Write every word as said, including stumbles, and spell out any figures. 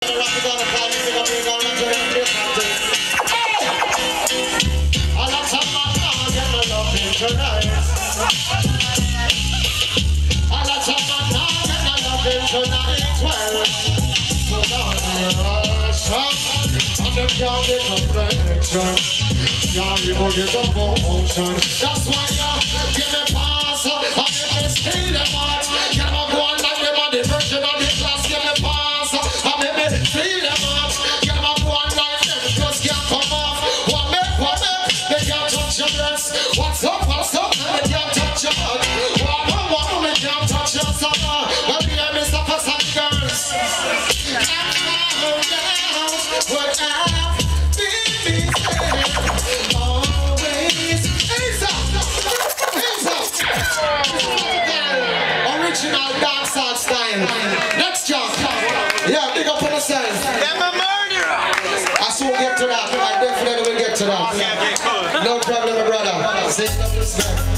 Yeah, you will get the motion. That's why you give me pass. I give me stay them out. Get my go on like them on the version of the class. Give me pass. I give me stay them out. Get my go on like them. Just can't come off. What make, what make? They can't touch your breast. What's up, what's up? They can't touch your butt. What, what, what? They can't touch your summer. Well, we are Mister Fashion Girls. I'm down, what I original dancehall style. Next job. Yeah, big up on the side. I'm a murderer. I soon get to that. I definitely will get to that. Okay, okay, cool. No problem, my brother. Say it up this time.